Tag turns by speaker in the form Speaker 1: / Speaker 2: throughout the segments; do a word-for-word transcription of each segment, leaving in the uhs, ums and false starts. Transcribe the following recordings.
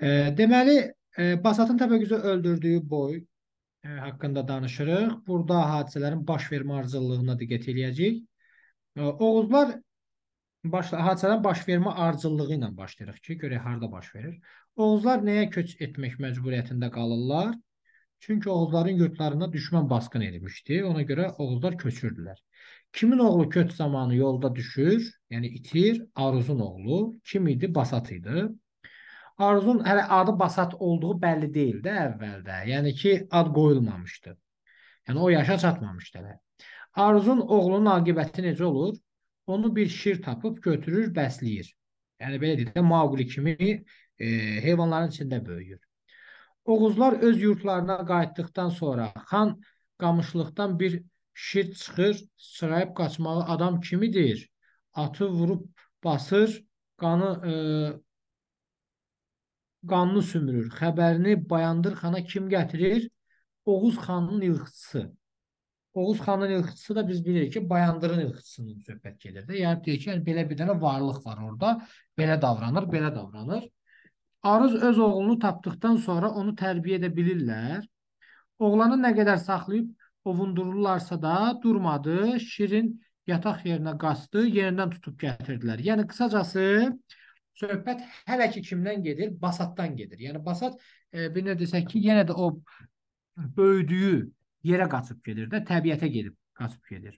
Speaker 1: E, deməli, e, Basatın Təpəgözü öldürdüyü boy e, haqqında danışırıq. Burada hadisələrin baş vermə ardıcıllığına diqqət eləyəcəyik. E, Oğuzlar baş, hadisələrin baş vermə ardıcıllığı ilə başlayırıq ki, görək harda baş verir. Oğuzlar nəyə köç etmək məcburiyyətində qalırlar? Çünki Oğuzların yurtlarına düşmən basqın edilmişdi. Ona görə Oğuzlar köçürdülər. Kimin oğlu köç zamanı yolda düşür, yəni itir? Aruzun oğlu. Kim idi? Basat idi. Arzun hələ adı Basat olduğu bəlli deyildi əvvəldə. Yəni ki, ad qoyulmamışdı. Yəni o yaşa çatmamışdı hələ. Arzun oğlunun aqibəti necə olur? Onu bir şir tapıb götürür, bəsləyir. Yəni belə deyək də Maquli kimi e, heyvanların içində böyüyür. Oğuzlar öz yurtlarına qayıtdıqdan sonra xan qamışlıqdan bir şir çıxır, sırayıb qaçmağı adam kimidir? Atı vurub basır, qanı e, qanını sümürür. Xəbərini Bayandır xana kim gətirir? Oğuz xanının ilxıçısı. Oğuz xanının ilxıçısı da biz bilirik ki, Bayandırın ilxıçısının söhbət gedir də. Yəni deyir ki, yəni, belə bir dənə varlıq var orada. Belə davranır, belə davranır. Aruz öz oğlunu tapdıqdan sonra onu tərbiyə edə bilirlər. Oğlanı nə qədər saxlayıb ovundururlarsa da durmadı. Şirin yataq yerinə qaçdı, yerindən tutub gətirdilər. Yəni qısacası söhbət hələ ki kimdən gedir? Basatdan gedir. Yəni Basat e, bir nə desək ki, yenə də o böyüdüyü yerə qaçıb gedir də, təbiətə gedib qaçıb gedir.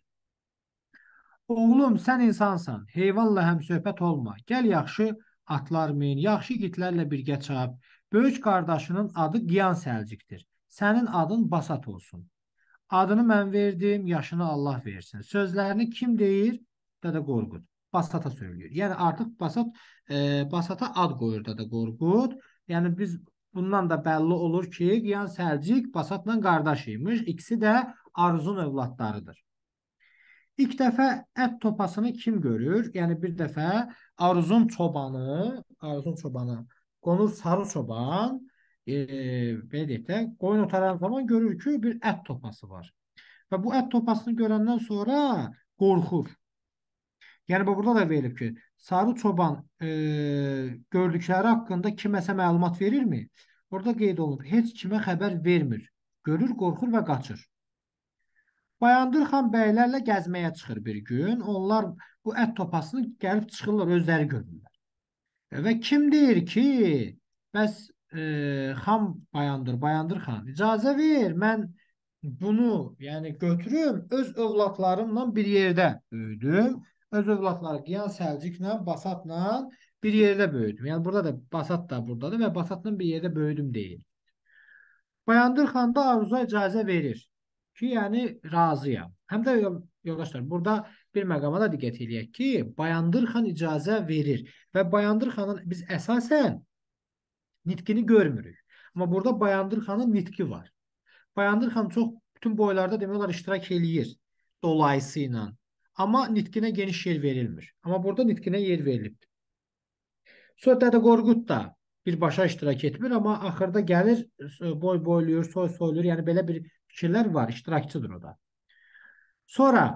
Speaker 1: Oğlum, sən insansan, heyvanla həmsöhbət olma. Gəl yaxşı atlar min, yaxşı igidlərlə birgə çap. Böyük qardaşının adı Qiyan Səlcikdir. Sənin adın Basat olsun. Adını mən verdim, yaşını Allah versin. Sözlərini kim deyir? Dədə Qorqud. Basata söylüyor. Yəni artıq Basat e, Basata ad qoyur Dədə Qorqud. Yəni biz bundan da bəlli olur ki, Qiyan Səlcik Basatla qardaş imiş. İkisi də Aruzun övladlarıdır. İlk dəfə ət topasını kim görür? Yəni bir dəfə Aruzun çobanı, Aruzun çobanı qonur Sarı çoban, e, belə deyək də, qoyun otaran zaman görür ki, bir ət topası var. Və bu ət topasını görəndən sonra qorxur. Yəni bu burada da verilib ki, Sarı çoban e, gördükləri haqqında kiməsə məlumat verirmi? Orada qeyd olunub, heç kimə xəbər vermir. Görür, qorxur və qaçır. Bayandır xan bəylərlə gəzməyə çıxır bir gün. Onlar bu ət topasını gəlib çıxırlar, özləri görürlər. Və kim deyir ki, bəs e, xan Bayandır, Bayandır xan, icazə ver, mən bunu yəni götürüm, öz övladlarımla bir yerdə böyüdüm. Öz övladları Qiyan Səlciklə, Basatla bir yerdə böyüdüm. Yəni burada da Basat da buradadır və Basatla bir yerdə böyüdüm deyir. Bayandır xan da Aruza icazə verir ki, yəni razıyam. Həm də yoldaşlar, burada bir məqama da diqqət eləyək ki, Bayandır xan icazə verir və Bayandır xanın biz əsasən nitqini görmürük. Amma burada Bayandır xanın nitqi var. Bayandır xan çox bütün boylarda demək olar iştirak eləyir dolayısıyla. Amma nitqinə geniş yer verilmir. Amma burada nitqinə yer verilib. Sonra Dədə Qorqud da birbaşa iştirak etmir, amma axırda gəlir, boy boyluyur, soy soyluyur. Yəni belə bir fikirlər var, iştirakçıdır o da. Sonra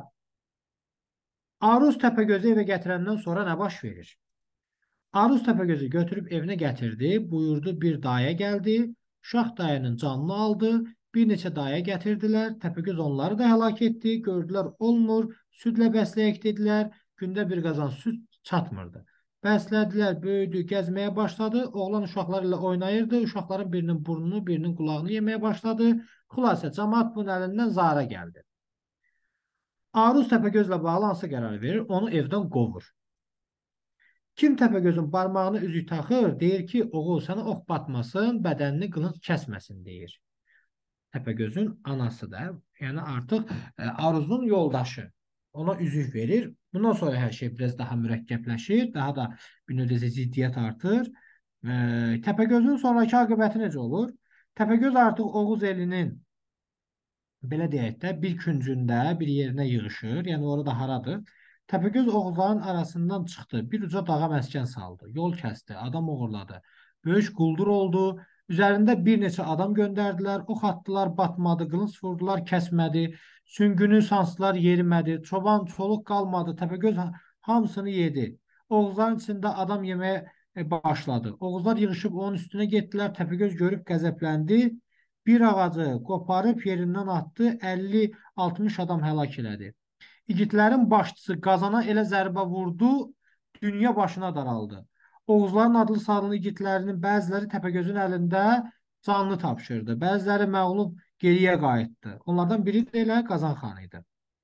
Speaker 1: Aruz Təpəgözü evə gətirəndən sonra nə baş verir? Aruz Təpəgözü götürüb evinə gətirdi, buyurdu bir daya gəldi, Şah dayının canını aldı, bir neçə daya gətirdilər, Təpəgöz onları da həlak etdi, gördülər olmur, südlə bəsləyək dedilər, gündə bir qazan süd çatmırdı. Bəslədilər, böyüdü, gəzməyə başladı, oğlan uşaqları ilə oynayırdı, uşaqların birinin burnunu, birinin qulağını yeməyə başladı, xülasə cəmaat bunun əlindən zara gəldi. Aruz Təpəgözlə bağlı hansı qərar verir? Onu evdən qovur. Kim Təpəgözün barmağını üzük taxır, deyir ki, oğul sənə ox batmasın, bədənini qılınc kəsməsin, deyir. Təpəgözün anası da, yəni artıq e, Aruzun yoldaşı ona üzük verir. Bundan sonra hər şey biraz daha mürəkkəbləşir, daha da bir növdə ziddiyyət artır. E, Təpəgözün sonraki aqibəti necə olur? Təpəgöz artıq Oğuz elinin belə deyək də bir küncündə bir yerinə yığışır. Yəni orada haradır? Təpəgöz Oğuzların arasından çıxdı. Bir uca dağa məskən saldı. Yol kəsdi, adam oğurladı. Böyük quldur oldu. Üzərində bir neçə adam göndərdilər. Ox atdılar, batmadı. Qılınc vurdular, kəsmədi. Süngünü sansdılar, yerimədi. Çoban çoluq qalmadı. Təpəgöz hamısını yedi. Oğuzların içində adam yeməyə e, başladı. Oğuzlar yığışıb onun üstünə getdilər. Təpəgöz görüb qəzəbləndi. Bir ağacı qoparıb yerindən atdı. əlli altmış adam həlak elədi. İgidlərin başçısı Qazana elə zərbə vurdu, dünya başına daraldı. Oğuzların adlı sanlı igidlərinin bəziləri Təpəgözün əlində canlı tapşırdı. Bəziləri məğlub geriyə qayıtdı. Onlardan biri də elə Qazan xan idi.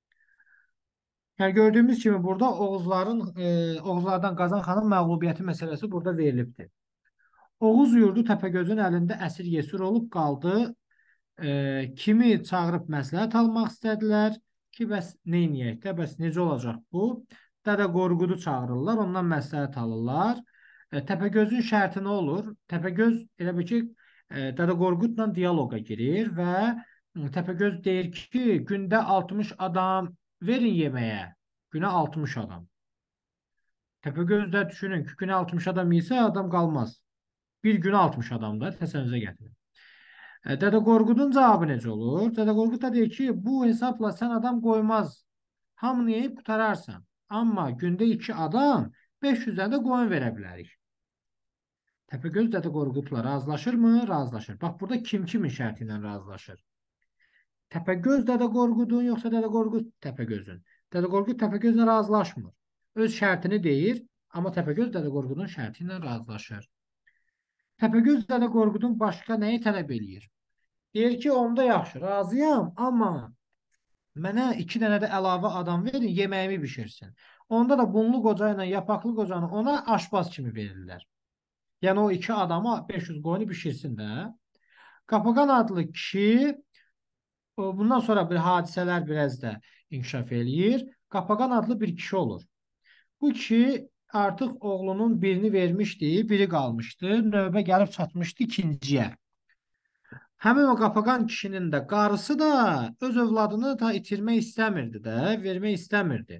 Speaker 1: Yəni gördüyümüz kimi burada Oğuzların e, Oğuzlardan Qazan xanın məğlubiyyəti məsələsi burada verilibdir. Oğuz yurdu Təpəgözün əlində əsir yesir olub qaldı. E, kimi çağırıb məsləhət almaq istədilər ki, bəs neyniyək də, bəs necə olacaq bu? Dədə Qorqudu çağırırlar, ondan məsləhət alırlar. E, Təpəgözün şərti nə olur? Təpəgöz elə bir ki, e, Dədə Qorqudla diyaloqa girir və e, Təpəgöz deyir ki, gündə altmış adam verin yeməyə. Günə altmış adam. Təpəgöz də düşünün ki, günə altmış adam yesə adam qalmaz. Bir günə altmış adam da təsəvvürünüzə gətirin. E, Dədə Qorqudun cavabı necə olur? Dədə Qorqud da deyir ki, bu hesabla sən adam qoymaz. Hamını yeyib qutararsan. Amma gündə iki adam beş yüz dənə də qoyun verə bilərik. Təpəgöz Dədə Qorqudla razılaşırmı? Razılaşır. Bax, burada kim kimin şərti ilə razılaşır? Təpəgöz Dədə Qorqudun, yoxsa Dədə Qorqud Təpəgözün? Dədə Qorqud Təpəgözlə razılaşmır. Öz şərtini deyir, amma Təpəgöz Dədə Qorqudun şərti ilə razılaşır. Təpəgöz Dədə Qorqudun başqa nəyi tələb eləyir? Deyir ki, onda yaxşı, razıyam, amma mənə iki dənə də əlavə adam verin, yeməyimi bişirsin. Onda da bunlu qoca ilə yapaqlı qocanı ona aşpaz kimi verirlər. Yəni o iki adama beş yüz qoyunu bişirsin də. Qapaqan adlı kişi bundan sonra bir hadisələr biraz da inkişaf eləyir. Qapaqan adlı bir kişi olur. Bu kişi artıq oğlunun birini vermişdi, biri qalmışdı. Növbə gəlib çatmışdı ikinciyə. Həmin o qapaqan kişinin də qarısı da öz övladını da itirmək istəmirdi də, vermək istəmirdi.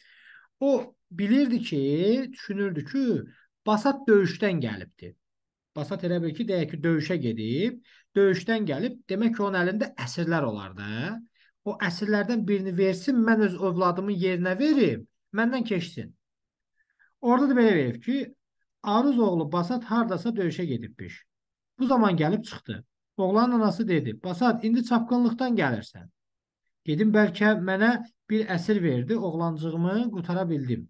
Speaker 1: O bilirdi ki, düşünürdü ki, Basat döyüşdən gəlibdi. Basat elə bil ki, deyək ki, döyüşə gedib, döyüşdən gəlib, demək ki, onun əlində əsirlər olar da. O əsirlərdən birini versin, mən öz övladımın yerinə verim, məndən keçsin. Orada da belə verib ki, Aruz oğlu Basat hardasa döyüşə gedibmiş. Bu zaman gəlib çıxdı. Oğlanın anası dedi, Basat, indi çapqınlıqdan gəlirsən. Dedim, bəlkə mənə bir əsir verdi, oğlancığımı qutara bildim.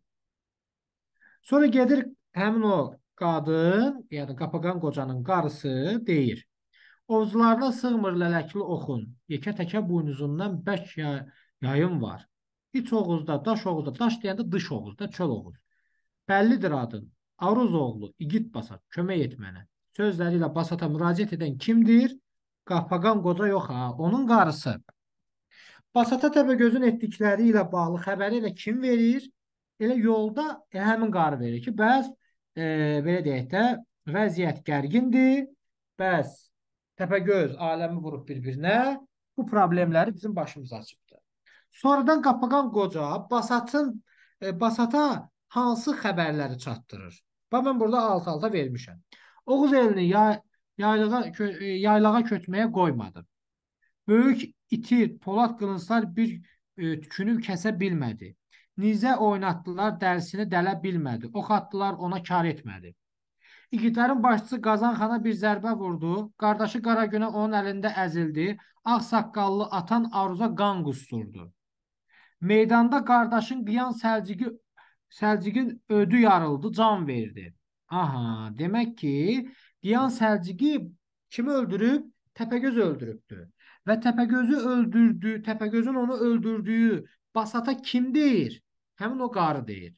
Speaker 1: Sonra gedir həmin o qadın, yəni qapaqan qocanın qarısı deyir, Oğuzlarına sığmır lələkli oxun, yekə təkə buynuzundan bək yayım var. İç Oğuzda, daş Oğuzda, daş deyəndə dış Oğuzda, çöl Oğuz. Bəllidir adın, Aruz oğlu, İgid Basat, kömək et mənə. Sözləri ilə Basata müraciət edən kimdir? Qapaqan qoca yox ha, onun qarısı. Basata Təpəgözün etdikləri ilə bağlı xəbəri ilə kim verir? Elə yolda elə həmin qarı verir ki, bəs e, belə deyək də, vəziyyət gərgindir, bəs Təpəgöz aləmi vurub bir-birinə, bu problemləri bizim başımıza açıbdır. Sonradan Qapaqan qoca Basatın e, Basata hansı xəbərləri çatdırır? Bax, mən burada alt-alta vermişəm. Oğuz elini yay, yaylığa, kö, yaylağa köçməyə qoymadı. Böyük iti, polad qılınclar bir e, tükünü kəsə bilmədi. Nizə oynatdılar, dərsini dələ bilmədi. Ox atdılar, ona kar etmədi. İgidlərin başçısı Qazan xana bir zərbə vurdu. Qardaşı Qaragünə onun əlində əzildi. Ağ saqqallı atan Aruza qan qusturdu. Meydanda qardaşın qıyan Səlciqi Səlciqin ödü yarıldı, can verdi. Aha, demək ki, qıyan Səlciqi kimi öldürüb? Təpəgöz öldürübdü. Və Təpəgözü öldürdü, Təpəgözün onu öldürdüyü Basata kim deyir? Həmin o qarı deyir.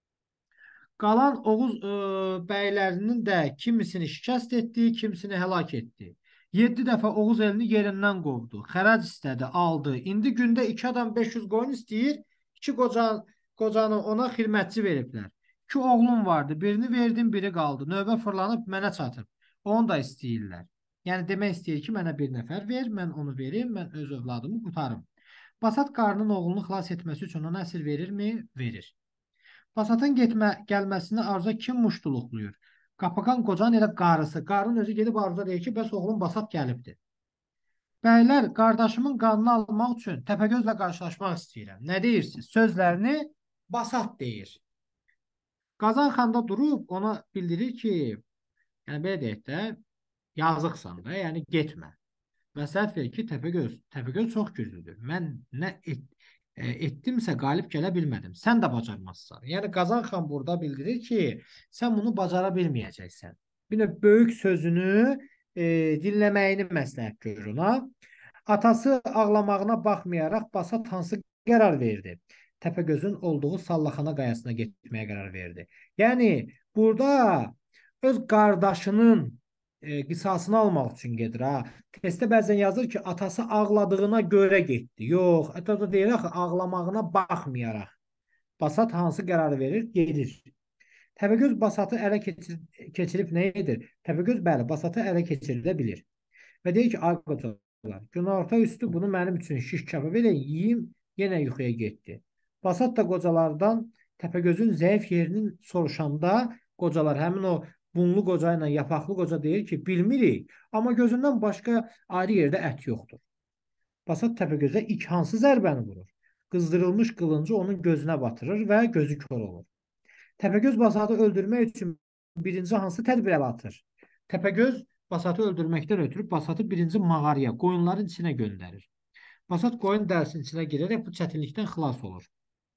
Speaker 1: Qalan Oğuz ə, bəylərinin də kimisini şikəst etdi, kimisini həlak etdi. yeddi dəfə Oğuz elini yerindən qovdu. Xərac istədi, aldı. İndi gündə iki adam beş yüz qoyun istəyir. İki qoca, qocanı ona xidmətçi veriblər. İki oğlum vardı. Birini verdim, biri qaldı. Növbə fırlanıb mənə çatıb. Onu da istəyirlər. Yəni demək istəyir ki, mənə bir nəfər ver, mən onu verim, mən öz övladımı qutarım. Basat qarının oğlunu xilas etməsi üçün ona əsir verirmi? Verir. Basatın getmə, gəlməsini Aruza kim muştuluqluyur? Qapaqan qocanın elə qarısı. Qarının özü gedib Aruza deyir ki, bəs oğlum Basat gəlibdir. Bəylər, qardaşımın qanını almaq üçün Təpəgözlə qarşılaşmaq istəyirəm. Nə deyirsiniz? Sözlərini Basat deyir. Qazan xan da durub ona bildirir ki, yəni belə deyək də, yazıqsan da, yəni getmə. Məsləhət verir ki, Təpəgöz, Təpəgöz çox güclüdür. Mən nə et, e, etdimsə qalib gələ bilmədim. Sən də bacarmazsan. Yəni Qazan xan burada bildirir ki, sən bunu bacara bilməyəcəksən. Bir növ böyük sözünü e, dinləməyini məsləhət görür ona. Atası ağlamağına baxmayaraq Basat hansı qərar verdi? Təpəgözün olduğu Sallaxana qayasına getməyə qərar verdi. Yəni burada öz qardaşının e, qisasını almaq üçün gedir ha. Testdə bəzən yazır ki, atası ağladığına görə getdi. Yox, atada deyir axı ağlamağına baxmayaraq. Basat hansı qərarı verir? Gedir. Təpəgöz Basatı ələ keçir, keçirib nə edir? Təpəgöz bəli, Basatı ələ keçirilə bilir. Və deyir ki, ay qocalar, günorta üstü bunu mənim üçün şiş kebab elə yeyim, yenə yuxuya getdi. Basat da qocalardan Təpəgözün zəif yerinin soruşanda qocalar həmin o bunlu qoca ilə yapaqlı qoca deyir ki, bilmirik, amma gözündən başqa ayrı yerdə ət yoxdur. Basat Təpəgözə ilk hansı zərbəni vurur? Qızdırılmış qılıncı onun gözünə batırır və gözü kör olur. Təpəgöz Basatı öldürmək üçün birinci hansı tədbir ələ atır? Təpəgöz Basatı öldürməkdən ötürü Basatı birinci mağaraya, qoyunların içinə göndərir. Basat qoyun dərisinin içinə girərək bu çətinlikdən xilas olur.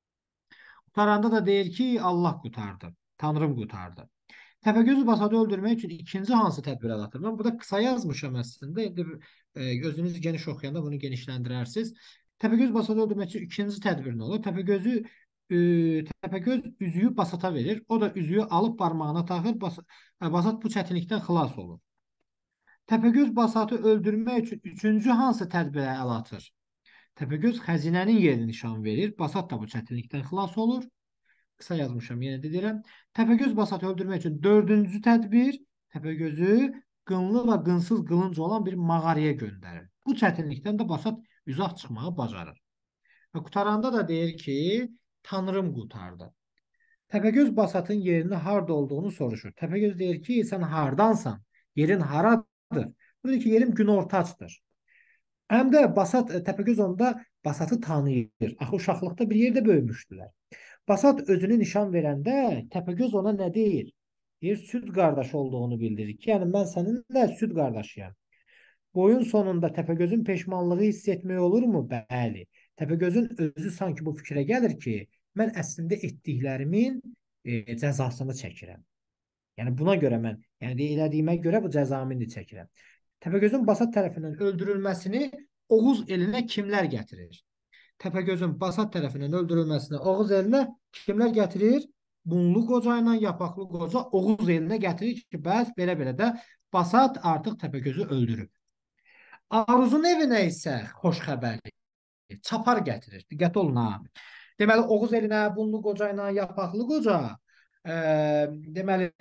Speaker 1: Qurtaranda da deyir ki, Allah qurtardı, Tanrım qurtardı. Təpəgöz Basatı öldürmək üçün ikinci hansı tədbir ələ atır? Mən burada qısa yazmışam əslində. İndi e, gözünüz geniş oxuyanda bunu genişləndirərsiniz. Təpəgöz Basatı öldürmək üçün ikinci tədbir nə olur? Təpəgözü e, Təpəgöz üzüyü Basata verir. O da üzüyü alıb barmağına taxır. Bas Basat bu çətinlikdən xilas olur. Təpəgöz Basatı öldürmək üçün üçüncü hansı tədbirə əl atır? Təpəgöz xəzinənin yerini nişan verir. Basat da bu çətinlikdən xilas olur. Qısa yazmışam, yenə də deyirəm. Təpəgöz Basatı öldürmək üçün dördüncü tədbir Təpəgözü qınlı və qınsız qılınc olan bir mağaraya göndərir. Bu çətinlikdən də Basat üzaq çıxmağı bacarır. Və qurtaranda da deyir ki, Tanrım qurtardı. Təpəgöz Basatın yerinin harda olduğunu soruşur. Təpəgöz deyir ki, sən hardansan? Yerin haradır? Bu deyir ki, yerim günortaçdır. Həm də Basat, Təpəgöz onda Basatı tanıyır. Axı uşaqlıqda bir yerdə böyümüşdülər. Basat özünü nişan verəndə Təpəgöz ona nə deyir? Deyir, süd qardaşı olduğunu bildirir ki, yəni mən səninlə süd qardaşıyam. Boyun sonunda Təpəgözün peşmanlığı hiss etmək olurmu? Bəli. Təpəgözün özü sanki bu fikrə gəlir ki, mən əslində etdiklərimin e, cəzasını çəkirəm. Yəni buna görə mən, yəni elədiyimə görə bu cəzamı indi çəkirəm. Təpəgözün Basat tərəfindən öldürülməsini Oğuz elinə kimlər gətirir? Təpəgözün Basat tərəfindən öldürülməsinə Oğuz elinə kimlər gətirir? Bunlu qoca ilə yapaqlı qoca Oğuz elinə gətirir ki, bəs belə-belə də Basat artıq Təpəgözü öldürüb. Aruzun evinə isə xoş xəbərli çapar gətirir. Diqqət olun ha. Deməli, Oğuz elinə bunlu qoca ilə yapaqlı qoca e, deməli,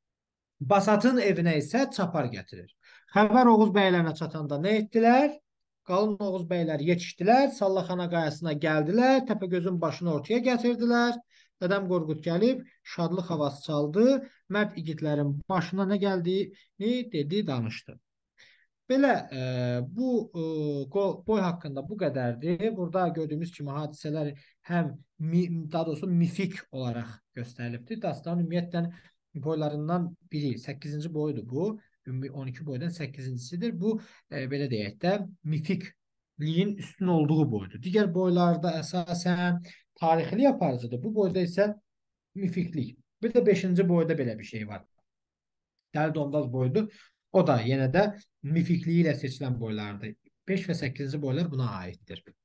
Speaker 1: Basatın evinə isə çapar gətirir. Xəbər Oğuz bəylərinə çatanda nə etdilər? Qalın Oğuz bəyləri yetişdilər, Sallaxana qayasına gəldilər, Təpəgözün başını ortaya gətirdilər. Dədəm Qorqud gəlib, şadlıq havası çaldı, mərd igidlərin başına nə gəldiyini dedi, danışdı. Belə e, bu e, boy haqqında bu qədərdir. Burada gördüyümüz kimi hadisələr həm daha doğrusu mifik olaraq göstərilibdir. Dastanın ümumiyyətlə boylarından biri, səkkizinci boyudur bu. on iki boydan səkkizincisidir. Bu e, belə deyək də mifikliyin üstün olduğu boydur. Digər boylarda əsasən tarixli aparıcıdır. Bu boyda isə mifiklik. Bir də beşinci boyda belə bir şey var. Dəli Dondaz boydur. O da yenə də mifikliyi ilə seçilən boylardır. beş və səkkizinci boylar buna aiddir.